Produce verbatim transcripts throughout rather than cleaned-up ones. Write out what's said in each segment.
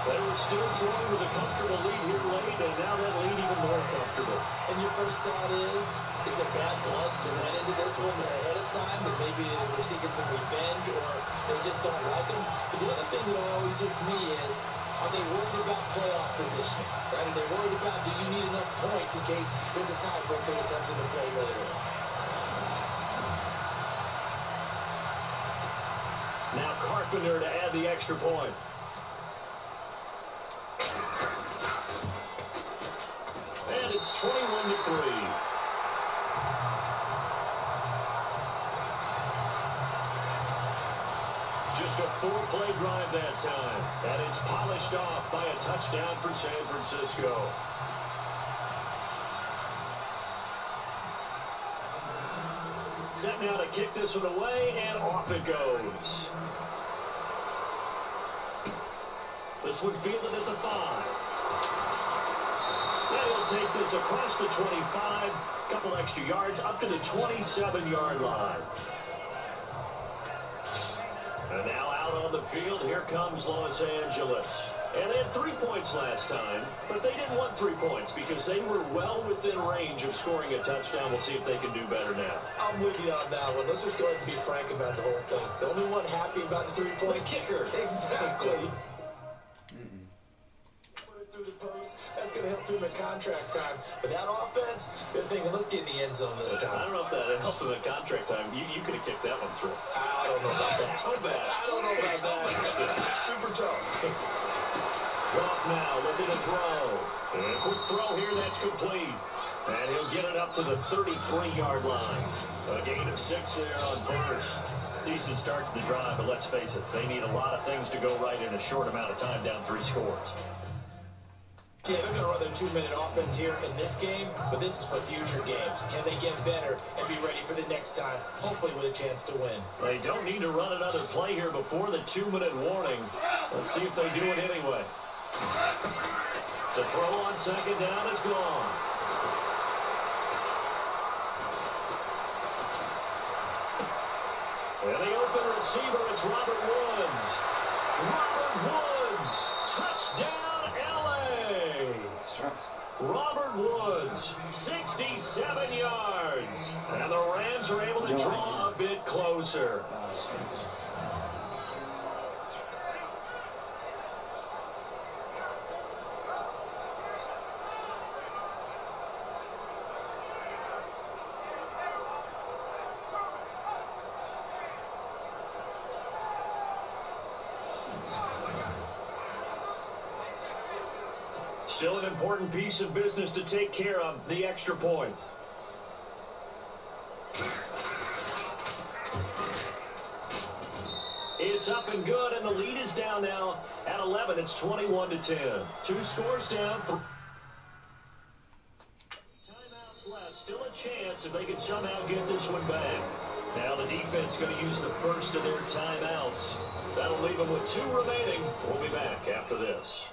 They were still throwing with a comfortable lead here late, and now that lead even more comfortable. And your first thought is, is it bad blood that went into this one ahead of time, that maybe they're seeking some revenge, or they just don't like them? But the other thing that always hits me is, are they worried about playoff positioning? Right? Are they worried about, do you need enough points in case there's a tiebreaker that comes into play later? Now Carpenter to add the extra point. And it's twenty-one to three. Just a four-play drive that time. And it's polished off by a touchdown for San Francisco. Set now to kick this one away, and off it goes. This one fielded at the five. And he'll take this across the twenty-five. Couple extra yards up to the twenty-seven yard line. And now out on the field, here comes Los Angeles. And they had three points last time, but they didn't want three points because they were well within range of scoring a touchdown. We'll see if they can do better now. I'm with you on that one. Let's just go ahead and be frank about the whole thing. The only one happy about the three-point kicker. Exactly. Mm-mm. Through the post. That's going to help him at contract time. But that offense, they're thinking, let's get in the end zone this time. I don't know if that helped him at contract time. You, you could have kicked that one through. I don't know about that. Toe bad. I don't know about that. Super toe. Goff now looking to throw. And a quick throw here, that's complete. And he'll get it up to the thirty-three yard line. A gain of six there on first. Decent start to the drive, but let's face it, they need a lot of things to go right in a short amount of time, down three scores. Yeah, they're going to run their two-minute offense here in this game, but this is for future games. Can they get better and be ready for the next time, hopefully with a chance to win? They don't need to run another play here before the two-minute warning. Let's see if they do it anyway. To throw on second down is gone. And the open receiver, it's Robert Woods. Robert Woods, touchdown L A. Stress. Robert Woods, sixty-seven yards. And the Rams are able to no draw idea. a bit closer. Uh, stress. Still an important piece of business to take care of, the extra point. It's up and good, and the lead is down now at eleven. It's twenty-one to ten. Two scores down. Three timeouts left. Still a chance if they can somehow get this one back. Now the defense going to use the first of their timeouts. That'll leave them with two remaining. We'll be back after this.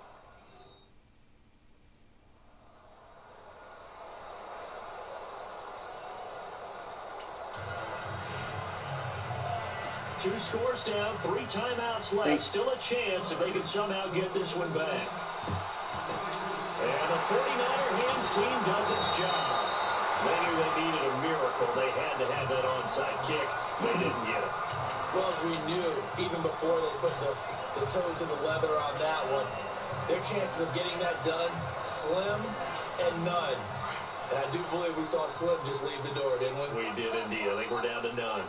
Two scores down, three timeouts left. Thanks. Still a chance if they can somehow get this one back. And the forty-niner hands team does its job. They knew they needed a miracle. They had to have that onside kick. They didn't get it. Well, as we knew, even before they put the, the toe to the leather on that one, their chances of getting that done, slim and none. And I do believe we saw Slim just leave the door, didn't we? We did indeed. I think we're down to none.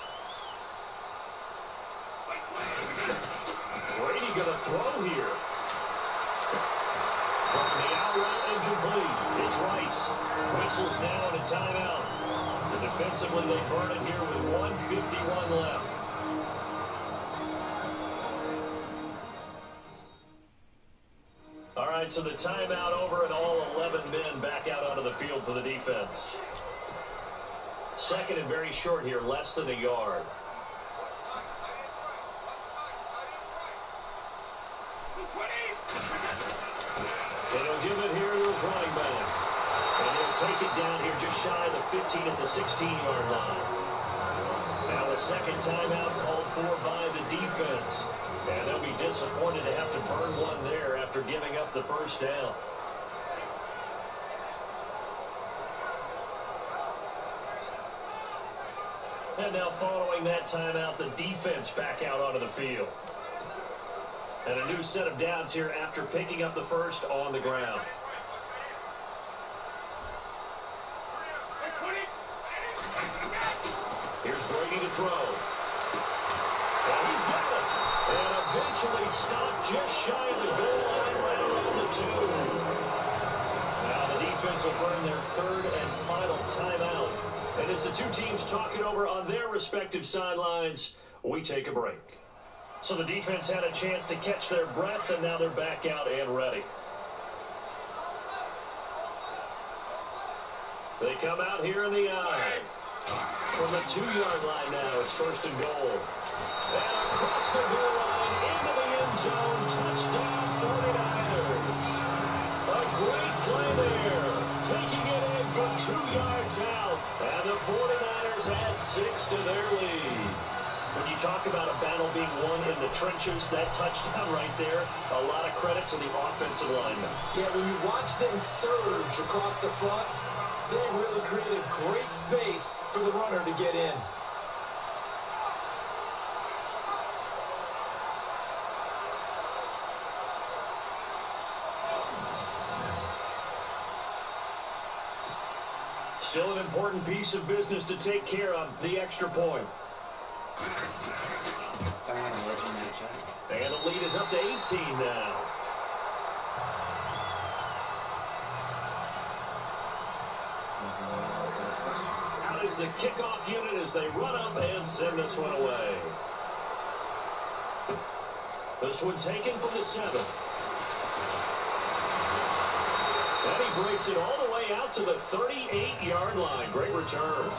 Brady going to throw here. From the out route, incomplete. It's Rice. Whistles now on a timeout. So defensively, they burn it here with one fifty-one left. All right, so the timeout over and all eleven men back out onto the field for the defense. Second and very short here, less than a yard. And he'll give it here to his running back. And he'll take it down here just shy of the fifteen at the sixteen yard line. Now the second timeout called for by the defense. And they'll be disappointed to have to burn one up the first down. And now following that timeout, the defense back out onto the field. And a new set of downs here after picking up the first on the ground. Here's Brady to throw. And he's got it. And eventually stopped just shy of the goal line right around the two. Now the defense will burn their third and final timeout. And as the two teams talk it over on their respective sidelines, we take a break. So the defense had a chance to catch their breath, and now they're back out and ready. They come out here in the eye. From the two-yard line now, it's first and goal. And across the goal line, into the end zone, touchdown forty-niners. A great play there, taking it in from two yards out. And the forty-niners add six to their lead. When you talk about a battle being won in the trenches, that touchdown right there, a lot of credit to the offensive linemen. Yeah, when you watch them surge across the front, they really created great space for the runner to get in. Still an important piece of business to take care of, the extra point. And the lead is up to eighteen now. Out is the kickoff unit as they run up and send this one away. This one taken from the seven. And he breaks it all the way out to the thirty-eight-yard line. Great return.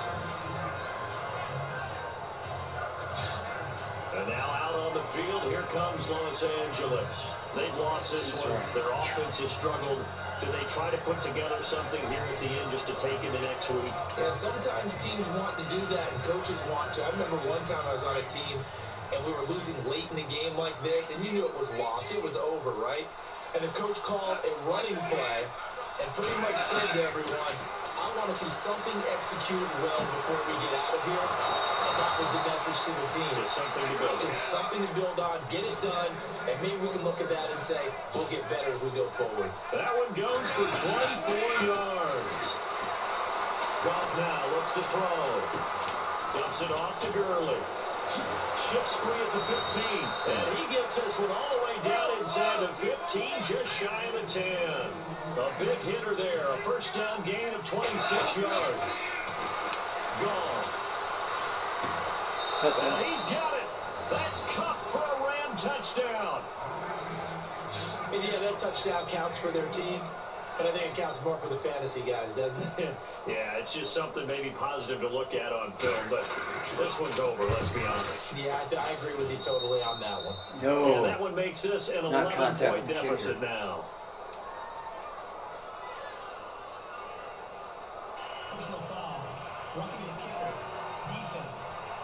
And now out on the field, here comes Los Angeles. They've lost this one. Their offense has struggled. Do they try to put together something here at the end just to take into next week? Yeah, sometimes teams want to do that and coaches want to. I remember one time I was on a team and we were losing late in the game like this, and you knew it was lost. It was over, right? And the coach called a running play and pretty much said to everyone, I want to see something executed well before we get out of here. And that was the message to the team. Just something to build on. Just something to build on, get it done, and maybe we can look at that and say, we'll get better as we go forward. That one goes for twenty-four yards. Goff now looks to throw. Dumps it off to Gurley. Shifts free at the fifteen. And he gets this one all the way down inside the fifteen, just shy of the ten. A big hitter there. A first down gain of twenty-six yards. Goff. And he's got it. That's Kupp for a Ram touchdown. And yeah, that touchdown counts for their team, but I think it counts more for the fantasy guys, doesn't it? Yeah, it's just something maybe positive to look at on film, but this one's over, let's be honest. Yeah, I, th I agree with you totally on that one. No. And that one makes this an eleven-point deficit now. Personal foul. Roughing the kicker. Defense.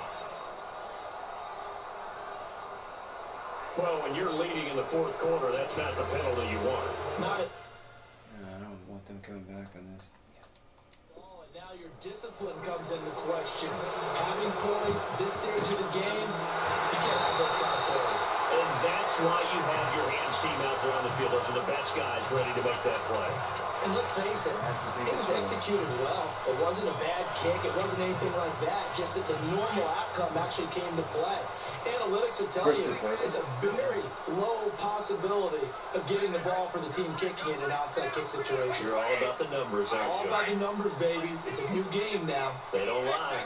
Well, when you're leading in the fourth quarter, that's not the penalty you want. Not it. No, I don't want them coming back on this. Oh, and now your discipline comes into question. Having poise this stage of the game, you can't have those kind of poise. And that's why you have your hands team out there on the field. Those are the best guys ready to make that play. And let's face it, it was executed well. It wasn't a bad kick. It wasn't anything like that. Just that the normal outcome actually came to play. Analytics will tell you it's a very low possibility of getting the ball for the team kicking in an outside kick situation. You're all about the numbers, aren't you? All about the numbers, baby. It's a new game now. They don't lie.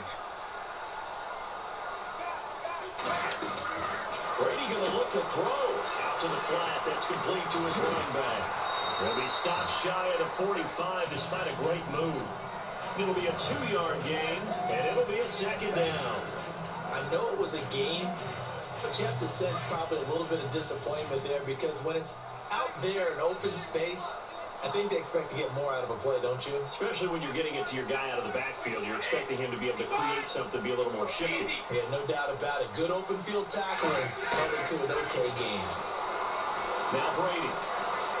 Brady going to look to throw. Out to the flat. That's complete to his running back. He'll be stopped shy at a forty-five despite a great move. It'll be a two-yard gain, and it'll be a second down. I know it was a game, but you have to sense probably a little bit of disappointment there because when it's out there in open space, I think they expect to get more out of a play, don't you? Especially when you're getting it to your guy out of the backfield. You're expecting him to be able to create something, be a little more shifty. Yeah, no doubt about it. Good open field tackling led into an okay game. Now Brady.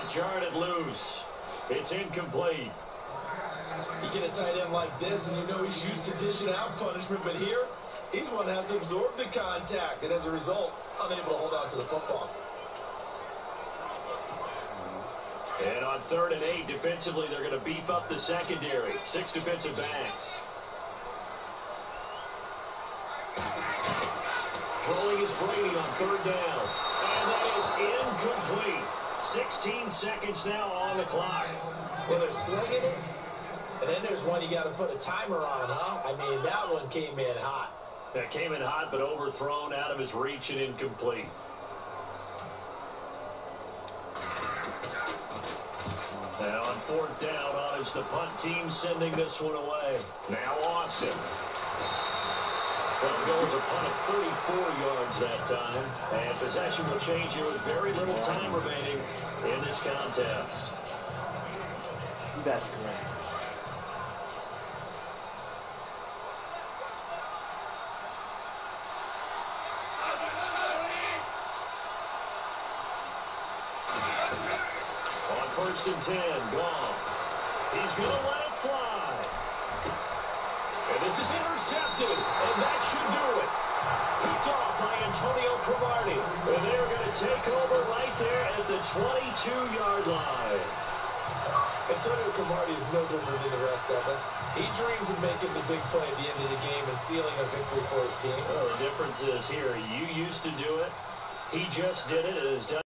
it, jarred it loose. It's incomplete. You get a tight end like this, and you know he's used to dishing out punishment, but here, he's the one that has to absorb the contact, and as a result, unable to hold on to the football. And on third and eight, defensively, they're going to beef up the secondary. Six defensive backs. Throwing is Brady on third down. And that is incomplete. sixteen seconds now on the clock. Well, they're slinging it. And then there's one you got to put a timer on, huh? I mean, that one came in hot. That came in hot, but overthrown, out of his reach and incomplete. Now on fourth down, on is the punt team sending this one away. Now Austin. Well, goes a punt of thirty-four yards that time. And possession will change here with very little time remaining in this contest. That's correct. First and ten, Goff. He's going to let it fly. And this is intercepted, and that should do it. Picked off by Antonio Cromartie. And they're going to take over right there at the twenty-two-yard line. Antonio Cromartie is no different than the rest of us. He dreams of making the big play at the end of the game and sealing a victory for his team. Well, the difference is here, you used to do it. He just did it. It is done.